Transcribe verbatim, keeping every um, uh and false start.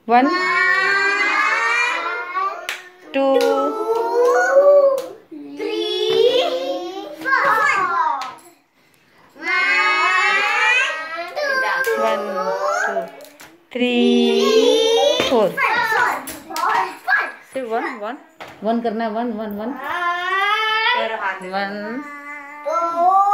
One, two, three, four. One, two, three, four. Say one, one. One करना है. One, one, one. One.